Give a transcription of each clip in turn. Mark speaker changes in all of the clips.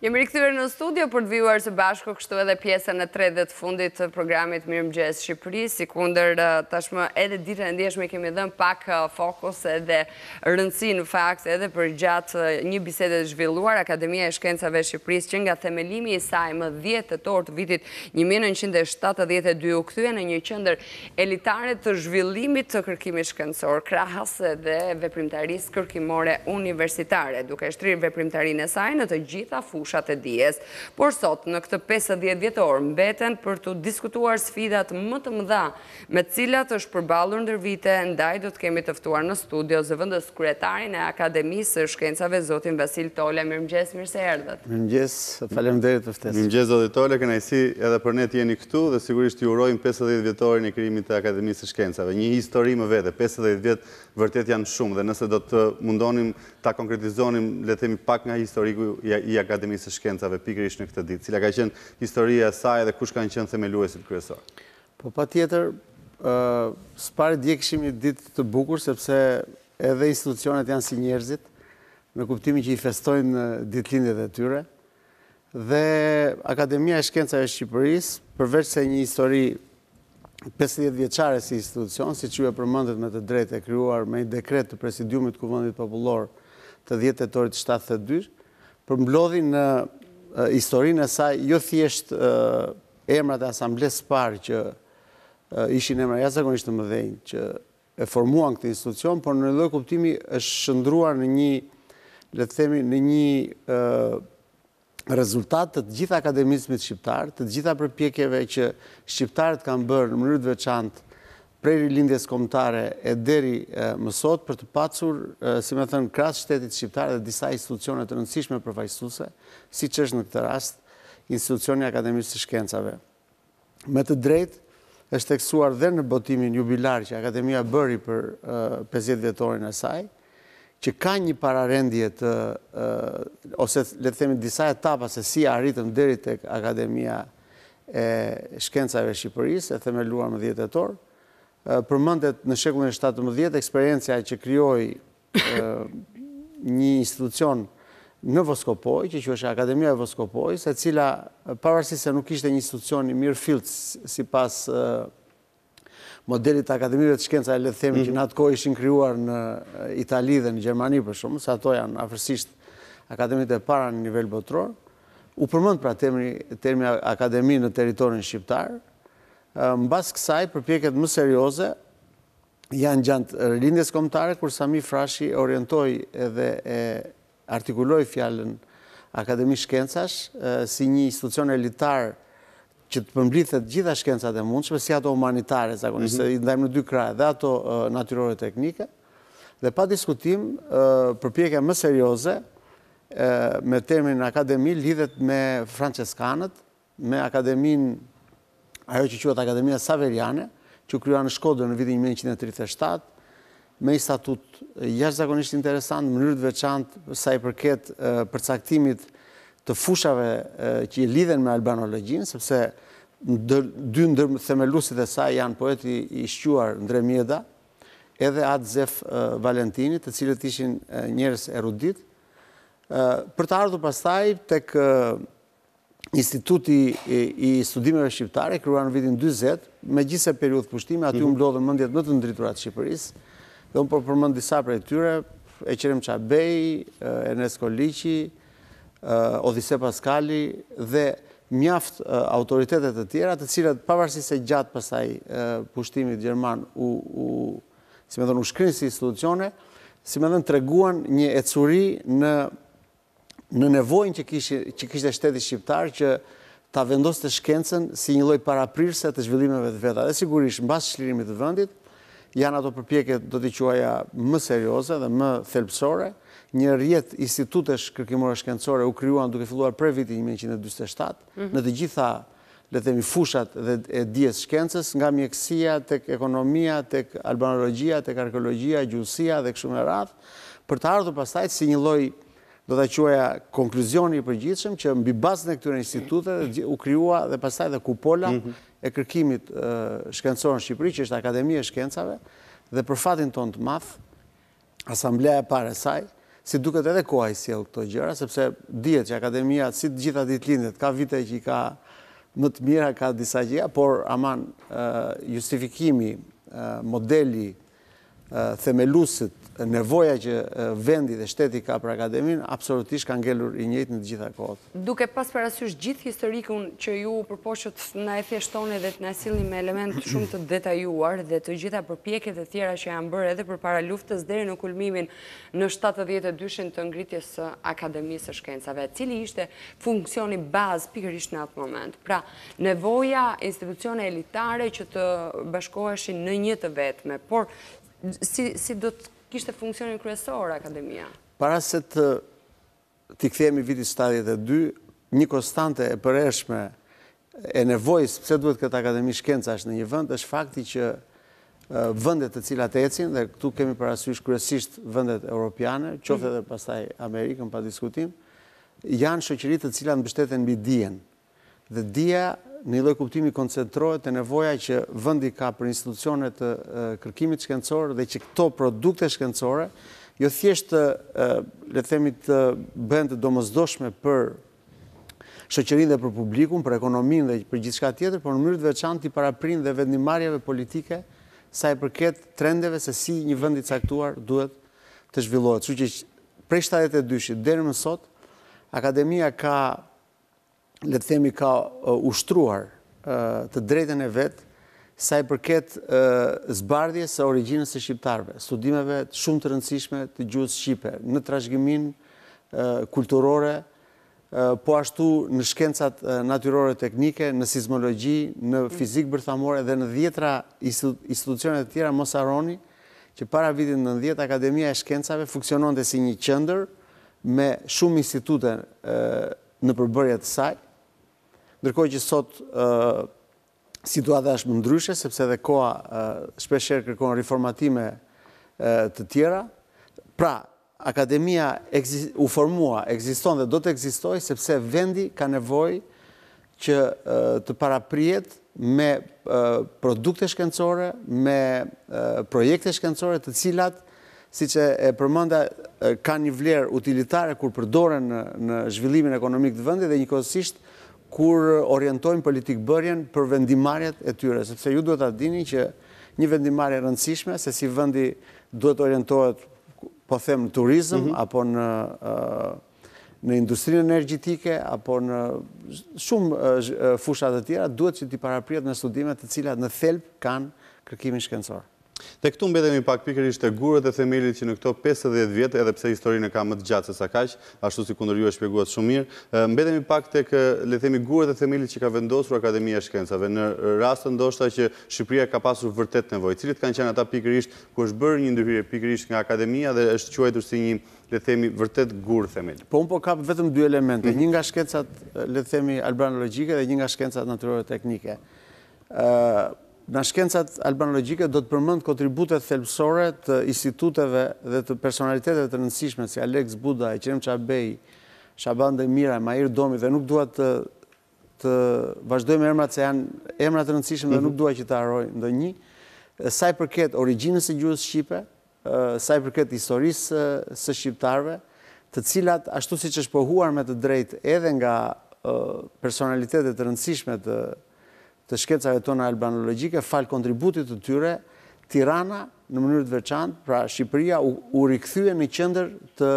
Speaker 1: Jemi rikthyer në studio për të vijuar së bashku kështu edhe pjesën e tretë dhe të fundit të programit Mirëmëngjes Shqipëri, sikundër tashmë edhe ditën e ndjeshme kemi dhënë pak fokus edhe rëndësi në fakt edhe për gjatë një bisede të zhvilluar Akademia e Shkencave e Shqipërisë që nga themelimi i saj më 10 tetor të vitit 1972 u kthye në një qendër elitare të zhvillimit të kërkimit shkencor, krahas edhe veprimtarisë kërkimore universitare, duke shtrirë veprimtarinë e saj në të gjitha fushat e dijes. Por sot, në këtë 50 vjetor, mbeten për të diskutuar sfidat më të mëdha me cilat është përballur ndër vite, ndaj do të kemi të ftuar në studio zëvendës kryetarin e Akademisë së Shkencave, zotin Vasil Tole. Mirëmëngjes, mirë se erdhët.
Speaker 2: Mirëmëngjes, faleminderit për ftesën.
Speaker 3: Mirëmëngjes, zoti Tole, kënaqësi edhe për ne të jeni këtu dhe sigurisht ju urojmë 50 vjetorin e krijimit të Akademisë së Shkencave. Një histori më vete, 50 vjet vërtet janë shumë dhe nëse do të mundonim ta konkretizonim, le të themi pak nga historiku i Akademisë së Shkencave pikërisht në këtë ditë, cila ka qenë historia e saj dhe kush kanë qenë themeluesit kryesorë.
Speaker 2: Po patjetër, s'pari dje kishim një ditë të bukur sepse edhe institucionet janë si njerëzit, në kuptimin që i festojnë ditëlindjet e tyre. Dhe Akademia e Shkencave e Shqipërisë, përveç se një histori 50 vjeçare si institucion, siç ju e përmendet me të drejtë, e krijuar me një dekret të Presidiumit të Kuvendit Popullor të 10 tetorit 72, përmblodhi në historinë e saj jo thjesht emrat e asamblesë së parë që ishin emra jashtëzakonisht të mëdhenj që e formuan këtë institucion, por në lloj kuptimi është shndruar në një, le të themi, në një rezultat të gjitha akademizmit shqiptar, të gjitha përpjekjeve që shqiptarët kanë bërë në mënyrë të veçantë prej rilindjes kombëtare e deri më sot për të pacur, si më thënë, krahas shtetit shqiptar dhe disa institucione të rëndësishme përfaqësuese, siç është në këtë rast institucioni i Akademisë së Shkencave. Me të drejtë është theksuar dhe në botimin jubilar që Akademia bëri për 50 vjetorin e saj, që ka një pararendje të, ose le të themi disa etapa se si arritëm deri tek Akademia e Shkencave e Shqipërisë, e themeluar më 10 tetor. Përmendet në shekullin e 17 eksperiencia që krijoi një institucion në Voskopoj, që quhej Akademia e Voskopojës, e cila pavarësisht se nuk ishte një institucion i mirëfillt sipas modelit të akademive të shkencave, le të themi, që në atë kohë ishin krijuar në Itali dhe në Gjermani për shkak se ato janë afërsisht akademitë e para në nivel botror. U përmend pra termi akademi në territorin shqiptar. Mbas kësaj, përpjekjet më serioze janë gjatë rilindjes kombëtare, kur Sami Frashi orientoi edhe e artikuloi fjalën Akademi Shkencash si një institucion elitar që të përmblithet gjitha shkencat e mundshme, si ato humanitare, zakonisht, i ndajmë në dy krahe, dhe ato natyrore teknike, dhe pa diskutim, përpjekja më serioze me termin akademi lidhet me franceskanët, me akademin, ajo që quhet Akademia Saveriane, që u krijua në Shkodër në vitin 1937, me një statut jashtëzakonisht interesant, në mënyrë të veçantë sa i përket përcaktimit të fushave që i lidhen me albanologjinë, sepse dy ndër themeluesit e saj janë poeti i shquar Ndre Mjeda, edhe Atë Zef Valentini, të cilët ishin njerëz erudit, për të ardhur pastaj tek Instituti i Studimeve Shqiptare, krijuar në vitin 40, megjithëse periudhë pushtimi, aty u mblodhën mendjet më të ndritura të Shqipërisë, dhe unë po përmend disa prej tyre, Eqerem Çabej, Ernest Koliqi, Odise Paskali dhe mjaft autoritetet të tjera, të cilat pavarësisht se gjatë pastaj pushtimit gjerman u shkrin si institucione, si më thënë treguan një ecuri në nevojën që kishte shteti shqiptar që ta vendoste shkencën si një lloj paraprirëse të zhvillimeve të veta. Dhe sigurisht mbas çlirimit të vendit janë ato përpjekjet, do t'i quaja, më serioze dhe më thelbësore. Një rrjet institutesh kërkimore shkencore u krijuan duke filluar prej vitit 1947 në të gjitha, le të themi, fushat e dijes shkencës, nga mjekësia tek ekonomia, tek albanologjia, tek arkeologjia, gjuhësia dhe kështu me radhë, për të ardhur pastaj si një lloj, do ta quaja, konkluzioni i përgjithshëm që mbi bazën e këtyre instituteve u krijua dhe pastaj dhe kupola e kërkimit shkencor në Shqipëri, që është Akademia e Shkencave, dhe për fatin tonë të madh, asambleja e parë e saj, si duket edhe koha i sjell këto gjëra, sepse dihet që akademia, si të gjitha ditëlindjet, ka vite që i ka më të mira, ka disa gjëra, por aman justifikimi, modeli, themelusit, nevoja që vendi dhe shteti ka për akademin, absolutisht ka ngellur i njëjtë në të gjitha kohët.
Speaker 1: Duke pas parasysh gjithë historikun që ju përpoqët na e thjeshtoni dhe të na sillni me element shumë të detajuar dhe të gjitha përpjekjet e tjera që janë bërë edhe përpara luftës deri në kulmimin në 72-shin të ngritjes së Akademisë së Shkencave, cili ishte funksioni bazë pikërisht në atë moment. Pra, nevoja institucione elitare që të bashkoheshin në një të vetme, por si do të kishte funksionin kryesor akademia?
Speaker 2: Para se t'i kthehemi vitit 72, një konstante e përhershme e nevojës pse duhet këtë akademi shkencash në një vend është fakti që vendet të cilat ecin, dhe këtu kemi parasysh kryesisht vendet europiane, qoftë edhe pastaj Amerikën pa diskutim, janë shoqëri të cilat mbështeten mbi dijen. Dhe dija në një lloj kuptimi koncentrohet te nevoja që vendi ka për institucione të kërkimit shkencor dhe që këto produkte shkencore jo thjesht le të themi të bëhen të domosdoshme për shoqërinë dhe për publikun, për ekonominë dhe për gjithçka tjetër, por në mënyrë të veçantë i paraprind dhe vendimarrjeve politike sa i përket trendeve se si një vend i caktuar duhet të zhvillohet. Kështu që prej 72-shit deri më sot, akademia ka, le të themi, ka ushtruar të drejtën e vet sa i përket zbardhjes së origjinës së shqiptarëve, studimeve shumë të rëndësishme të gjuhës shqipe, në trashëgiminë kulturore, po ashtu në shkencat natyrore teknike, në sismologji, në fizikë bërthamore dhe në 10 institucione të tjera. Mos harroni që para vitit 90 Akademia e Shkencave funksiononte si një qendër me shumë institute në përbërje të saj, ndërkohë që sot situata është më ndryshe, sepse edhe koha shpeshherë kërkon riformatime të tjera. Pra, akademia u formua, ekziston dhe do të ekzistojë sepse vendi ka nevojë që të paraprihet me produkte shkencore, me projekte shkencore të cilat, siç e përmenda, kanë një vlerë utilitare kur përdoren në zhvillimin ekonomik të vendit dhe njëkohësisht kur orientojnë politikbërjen për vendimarrjet e tyre, sepse ju duhet ta dini që një vendimarrje e rëndësishme se si vendi duhet orientohet, po them, në turizëm apo në industrinë energjetike apo në shumë fusha të tjera, duhet që t'i paraprihet me studime të cilat në thelb kanë kërkimin shkencor.
Speaker 3: Dhe këtu mbetemi pak pikërisht te gurët e themelit që në këto 50 vjet, edhe pse historinë ka më të gjatë se sa kaq, ashtu si kundër ju e shpjeguat shumë mirë, mbetemi pak tek, le të themi, gurët e themelit që ka vendosur Akademia e Shkencave në rast ndoshta që Shqipëria ka pasur vërtet nevojë. Cilit kanë qenë ata pikërisht ku është bërë një ndërhyrje pikërisht nga Akademia dhe është quajtur si një, le të themi, vërtet gur themel?
Speaker 2: Po unë po kap vetëm 2 elemente, një nga shkencat, le të themi, albanologjike dhe një nga shkencat natyrore teknike. Në shkencat albanologjike do të përmend kontributet thelbësore të instituteve dhe të personaliteteve të rëndësishme si Alex Buda, Ekrem Çabej, Shaban Demira, Mahir Domi, dhe nuk dua të vazhdojmë emrat se janë emra të rëndësishëm dhe nuk dua që të harroj ndonjë. Sa i përket origjinës së gjuhës shqipe, sa i përket historisë së shqiptarëve, të cilat ashtu siç është pohuar me të drejtë edhe nga personalitetet të rëndësishme të shkencave tona albanologjike, fal kontributit të tyre, Tirana në mënyrë të veçantë, pra Shqipëria u rikthye në qendër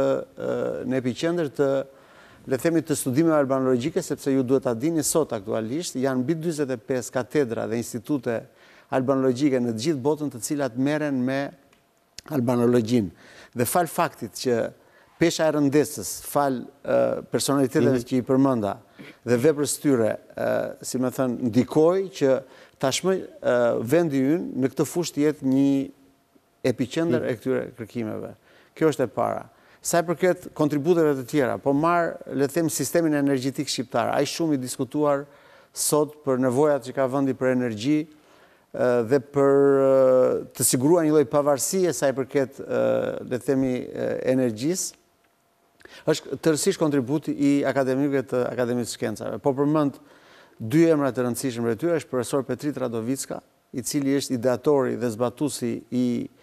Speaker 2: në epicendër të, le të themi, të studimeve albanologjike, sepse ju duhet ta dini sot aktualisht janë mbi 45 katedra dhe institute albanologjike në të gjithë botën të cilat merren me albanologjinë. Dhe fal faktit që pesha e rëndesës, fal personaliteteve që i përmenda dhe veprës tyre, si më thënë, ndikoi që tashmë vendi ynë në këtë fushë të jetë një epicendër e këtyre kërkimeve. Kjo është e para. Sa i përket kontributeve të tjera, po marr, le të them, sistemin energjetik shqiptar, aq shumë i diskutuar sot për nevojat që ka vendi për energji dhe për të siguruar një lloj pavarësie sa i përket, le të themi, energjisë. Është tërësisht kontributi i akademikëve të Akademisë së Shkencave. Po përmend 2 emra të rëndësishëm për tyre, është profesor Petrit Radovicka, i cili është ideatori dhe zbatuesi i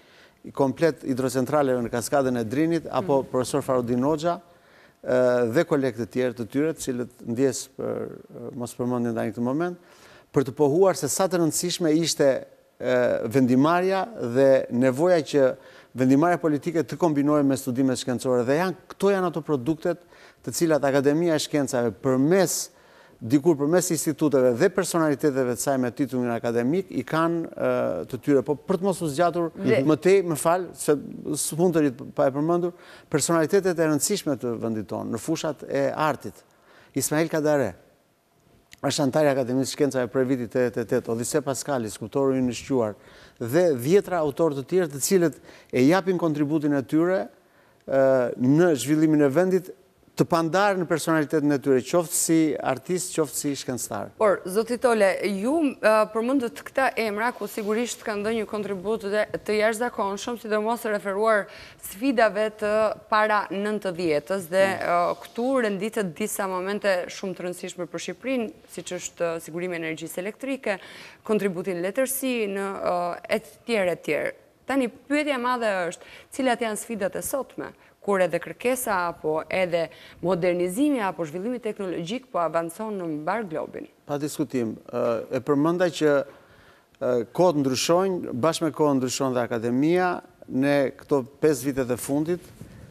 Speaker 2: komplet hidrocentraleve në kaskadën e Drinit, apo profesor Farudin Hoxha, dhe kolegë të tjerë të tyre, të cilët ndjes për mos përmendjen tani këtë moment, për të pohuar se sa të rëndësishme ishte vendimarrja dhe nevoja që vendimarrja politike të kombinohej me studimet shkencore. Dhe këto janë ato produktet të cilat Akademia e Shkencave dikur përmes instituteve dhe personaliteteve të saj me titullin akademik i kanë të tyre. Po për të mos u zgjatur më tej, më fal, se s'mund të rit pa e përmendur personalitetet e rëndësishme të vendit tonë në fushat e artit. Ismail Kadare është antar i Akademisë së Shkencave prej vitit 88, Odise Paskali, skulptori i shquar, dhe 10 autorë të tjerë të cilët e japin kontributin e tyre në zhvillimin e vendit, të pandarë në personalitetin e tyre, qoftë si artist, qoftë si shkencëtar.
Speaker 1: Por, zoti Tole, ju përmendët këta emra, ku sigurisht kanë dhënë një kontribut të jashtëzakonshëm, sidomos referuar sfidave të para 90-s, dhe këtu renditet disa momente shumë të rëndësishme për Shqipërinë, siç është sigurimi i energjisë elektrike, kontributi në letërsi, në etj. Tani, pyetja e madhe është, cilat janë sfidat e sotme, kur edhe kërkesa apo edhe modernizimi apo zhvillimi teknologjik po avancon në mbar globin?
Speaker 2: Pa diskutim. E përmendaj që kohët ndryshojnë, bashkë me kohën ndryshon dhe akademia, ne këto 5 vitet e fundit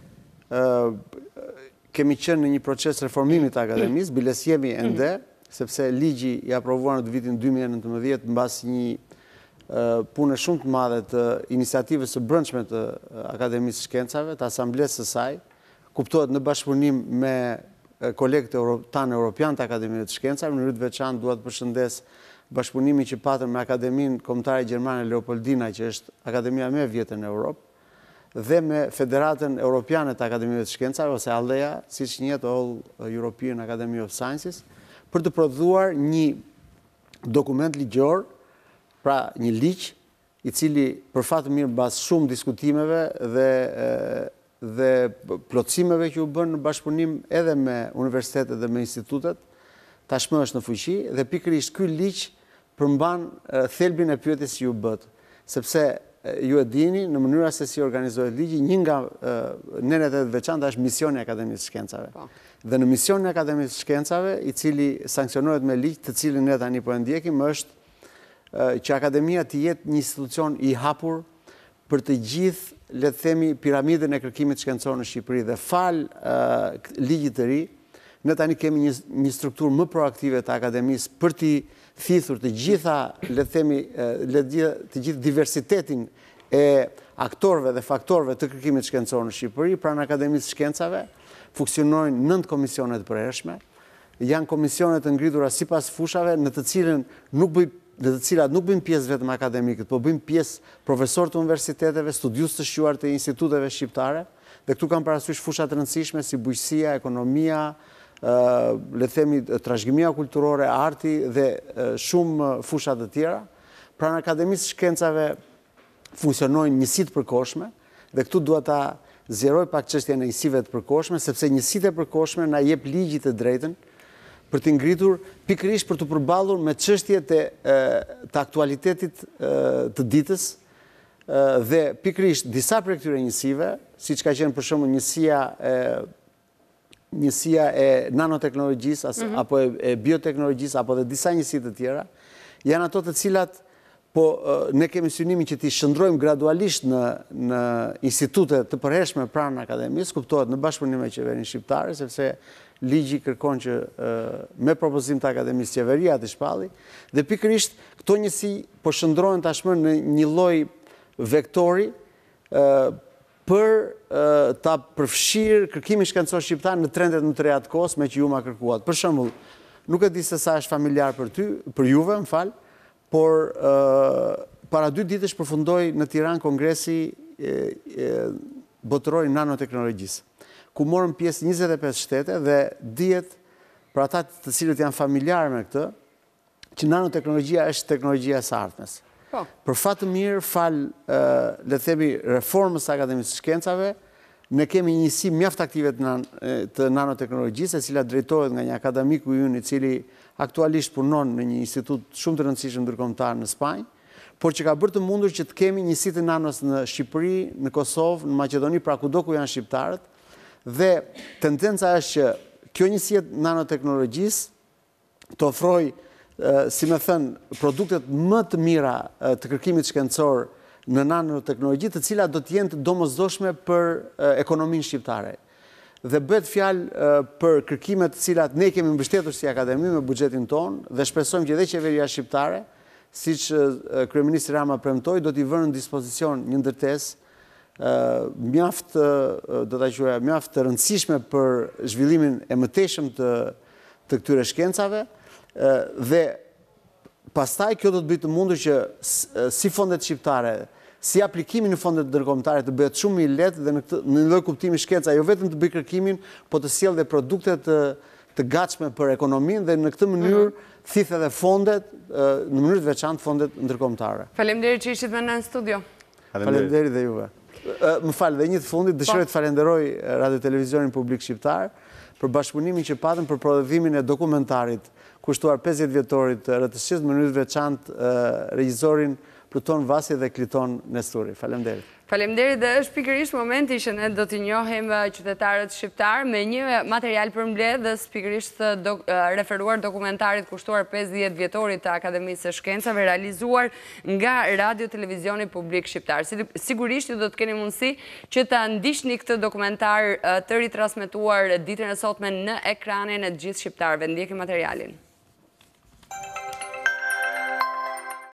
Speaker 2: kemi qenë në një proces reformimit të akademisë, biles jemi ende, sepse ligji i aprovuar në vitin 2019 mbas një punë shumë të madhe të iniciativës së brendshme të Akademisë së Shkencave, të asamblesë së saj, kuptohet në bashkëpunim me kolegët tanë europian të Akademisë të Shkencave. Në mënyrë të veçantë dua të përshëndes bashkëpunimin që patëm me Akademinë Kombëtare Gjermane Leopoldina, që është akademia më e vjetër në Europë, dhe me Federatën Europiane të Akademive të Shkencave, ose ALDEA, siç njihet All European Academy of Sciences, për të prodhuar një dokument ligjor, pra një ligj i cili për fat të mirë mbas shumë diskutimeve dhe plotësimeve që u bën në bashkëpunim edhe me universitetet dhe me institutet, tashmë është në fuqi dhe pikërisht ky ligj përmban thelbin e pyetjes që ju bët, sepse ju e dini në mënyra se si organizohet ligji, një nga nenet e veçanta është misioni i Akademisë së Shkencave. Dhe në misionin e Akademisë së Shkencave, i cili sankcionohet me ligj, të cilin ne tani po e ndjekim, është që akademia të jetë një institucion i hapur për të gjithë, le të themi, piramidën e kërkimit shkencor në Shqipëri, dhe fal ligjit të ri, ne tani kemi një strukturë më proaktive të akademisë për t'i thithur të gjitha, le të themi, të gjithë diversitetin e aktorëve dhe faktorëve të kërkimit shkencor në Shqipëri. Pranë Akademisë së Shkencave funksionojnë 9 komisione të përhershme, janë komisione të ngritura sipas fushave, në të cilat nuk bëjmë pjesë vetëm akademikët, po bëjmë pjesë profesorë të universiteteve, studius të shquar të instituteve shqiptare, dhe këtu kam parasysh fusha të rëndësishme si bujqësia, ekonomia, le të themi trashëgimia kulturore, arti dhe shumë fusha të tjera. Pranë Akademisë së Shkencave funksionojnë njësi të përkohshme, dhe këtu dua ta zgjeroj pak çështjen e njësive të përkohshme, sepse njësitë e përkohshme na jep ligji të drejtën për të ngritur pikërisht për të përballur me çështjet të aktualitetit të ditës, dhe pikërisht disa prej këtyre njësive, siç ka qenë për shembull njësia e nanoteknologjisë apo e bioteknologjisë apo dhe disa njësi të tjera, janë ato të cilat ne kemi synimin që t'i shndrojmë gradualisht në institute të përhershme pranë akademisë, kuptohet në bashkëpunim me qeverinë shqiptare, sepse ligji kërkon që me propozim të akademisë qeveria të shpalli, dhe pikërisht këto njësi po shndrohen tashmë në një lloj vektori për ta përfshirë kërkimin shkencor shqiptar në trendet më të reja të kohës me që ju ma kërkuat. Për shembull, nuk e di se sa është familjar për juve, më fal, por para 2 ditësh përfundoi në Tiranë kongresi botëror i nanoteknologjisë, ku morën pjesë 25 shtete dhe dihet për ata të cilët janë familjarë me këtë, që nanoteknologjia është teknologjia e së ardhmes. Për fat të mirë, fal le të themi reformës së Akademisë së Shkencave, ne kemi një njësi mjaft aktive të nanoteknologjisë, e cila drejtohet nga një akademiku ynë i cili aktualisht punon në një institut shumë të rëndësishëm ndërkombëtar në Spanjë, por që ka bërë të mundur që të kemi një City Nanos në Shqipëri, në Kosovë, në Maqedoni, pra kudo ku janë shqiptarët, dhe tendenca është që kjo njësi e nanoteknologjisë të ofroj, si me thënë, produktet më të mira të kërkimit shkencor në nanoteknologji, të cilat do të jenë të domosdoshme për ekonominë shqiptare. Dhe bëhet fjalë për kërkimet të cilat ne kemi mbështetur si akademi me buxhetin tonë dhe shpresojmë që edhe qeveria shqiptare, siç kryeministri Rama premtoi, do t'i vënë në dispozicion një ndërtesë mjaft, do ta quaja, mjaft të rëndësishme për zhvillimin e mëtejshëm të këtyre shkencave. Dhe pastaj kjo do të bëjë të mundur që si fondet shqiptare, si aplikimi në fondet ndërkombëtare të bëhet shumë i lehtë dhe në lloj kuptimi shkenca jo vetëm të bëjë kërkimin, po të sjellë dhe produkte të gatshme për ekonominë dhe në këtë mënyrë thith edhe fondet, në mënyrë të veçantë fondet ndërkombëtare.
Speaker 1: Faleminderit që ishit me ne në studio.
Speaker 2: Faleminderit dhe juve. Më falë, dhe një të fundit, dëshiroj të falenderoj Radio Televizionin Publik Shqiptar për bashkëpunimin që patën për prodhimin e dokumentarit kushtuar 50 vjetorit rëtësisë, në mënyrë të veçantë regjizorin Pluton Vasi dhe Kliton Nesturi. Faleminderit.
Speaker 1: Faleminderit, dhe është pikërisht momenti që ne do t'i njohim qytetarët shqiptar me një material përmbledhës pikërisht referuar dokumentarit kushtuar 50 vjetorit të Akademisë së Shkencave realizuar nga Radio Televizioni Publik Shqiptar. Sigurisht ju do të keni mundësi që ta ndiqni këtë dokumentar të ritransmetuar ditën e sotme në ekranin e të gjithë shqiptarëve. Ndjekim materialin.